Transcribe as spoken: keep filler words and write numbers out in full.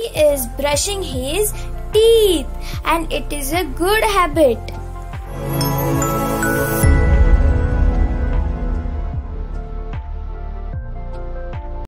is brushing his teeth, and it is a good habit.